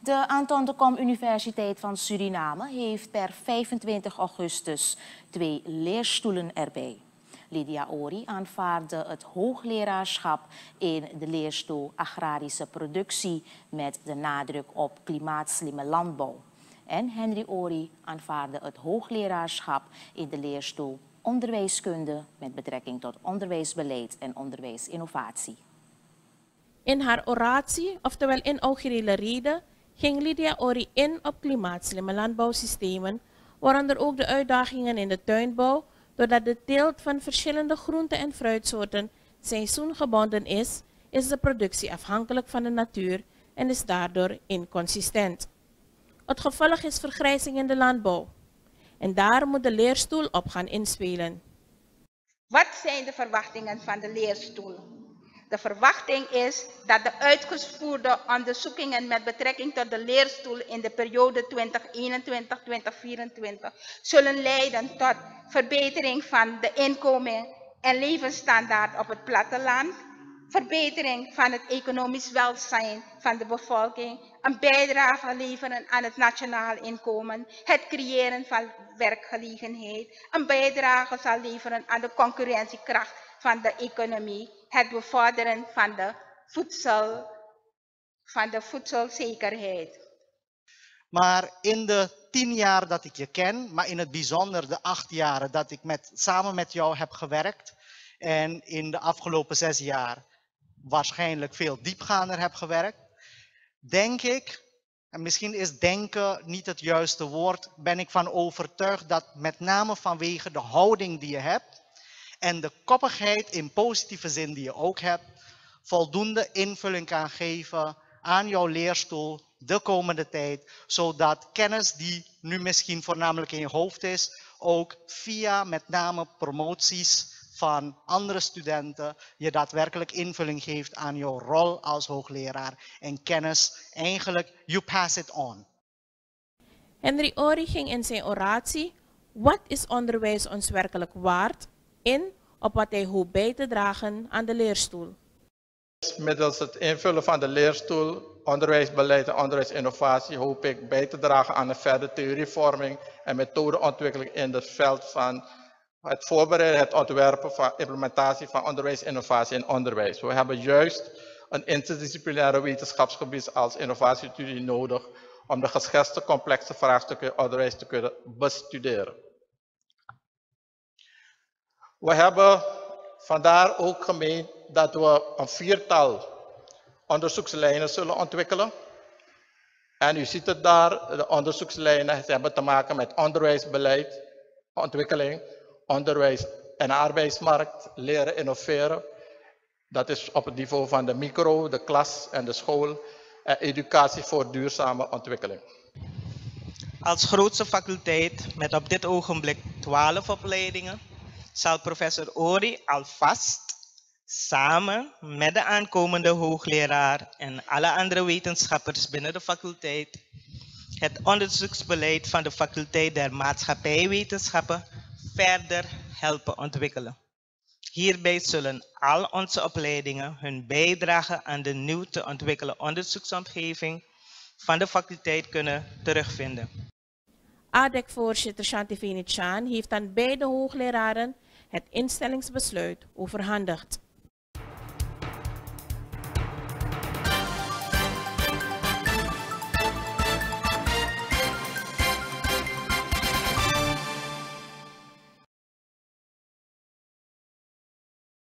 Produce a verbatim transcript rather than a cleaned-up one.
De Anton de Kom Universiteit van Suriname heeft per vijfentwintig augustus twee leerstoelen erbij. Lydia Ori aanvaarde het hoogleraarschap in de leerstoel Agrarische Productie met de nadruk op klimaatslimme landbouw. En Henry Ori aanvaarde het hoogleraarschap in de leerstoel Onderwijskunde met betrekking tot onderwijsbeleid en onderwijsinnovatie. In haar oratie, oftewel inaugurele rede, ging Lydia Ori in op klimaatslimme landbouwsystemen, waaronder ook de uitdagingen in de tuinbouw, doordat de teelt van verschillende groenten en fruitsoorten seizoengebonden is, is de productie afhankelijk van de natuur en is daardoor inconsistent. Het gevolg is vergrijzing in de landbouw. En daar moet de leerstoel op gaan inspelen. Wat zijn de verwachtingen van de leerstoel? De verwachting is dat de uitgevoerde onderzoekingen met betrekking tot de leerstoel in de periode twintig eenentwintig tot twintig vierentwintig zullen leiden tot verbetering van de inkomen en levensstandaard op het platteland, verbetering van het economisch welzijn van de bevolking, een bijdrage leveren aan het nationaal inkomen, het creëren van werkgelegenheid, een bijdrage zal leveren aan de concurrentiekracht van de economie, het bevorderen van de, voedsel, van de voedselzekerheid. Maar in de tien jaar dat ik je ken, maar in het bijzonder de acht jaren dat ik met, samen met jou heb gewerkt en in de afgelopen zes jaar waarschijnlijk veel diepgaander heb gewerkt, denk ik, en misschien is denken niet het juiste woord, ben ik van overtuigd dat met name vanwege de houding die je hebt en de koppigheid in positieve zin die je ook hebt, voldoende invulling kan geven aan jouw leerstoel de komende tijd, zodat kennis die nu misschien voornamelijk in je hoofd is, ook via met name promoties van andere studenten je daadwerkelijk invulling geeft aan jouw rol als hoogleraar en kennis. Eigenlijk, you pass it on. Henry Ori ging in zijn oratie "Wat is onderwijs ons werkelijk waard?" in op wat hij hoopt bij te dragen aan de leerstoel. Middels het invullen van de leerstoel, onderwijsbeleid en onderwijsinnovatie hoop ik bij te dragen aan een verdere theorievorming en methodeontwikkeling in het veld van het voorbereiden, het ontwerpen van implementatie van onderwijsinnovatie in onderwijs. We hebben juist een interdisciplinaire wetenschapsgebied als innovatiestudie nodig om de geschetste complexe vraagstukken in onderwijs te kunnen bestuderen. We hebben vandaar ook gemeend dat we een viertal onderzoekslijnen zullen ontwikkelen. En u ziet het daar, de onderzoekslijnen hebben te maken met onderwijsbeleid, ontwikkeling, onderwijs en arbeidsmarkt, leren innoveren. Dat is op het niveau van de micro, de klas en de school. En educatie voor duurzame ontwikkeling. Als grootste faculteit met op dit ogenblik twaalf opleidingen zal professor Ori alvast samen met de aankomende hoogleraar en alle andere wetenschappers binnen de faculteit het onderzoeksbeleid van de faculteit der maatschappijwetenschappen verder helpen ontwikkelen. Hierbij zullen al onze opleidingen hun bijdrage aan de nieuw te ontwikkelen onderzoeksomgeving van de faculteit kunnen terugvinden. A D E C-voorzitter Shantivini Chan heeft aan beide hoogleraren het instellingsbesluit overhandigd.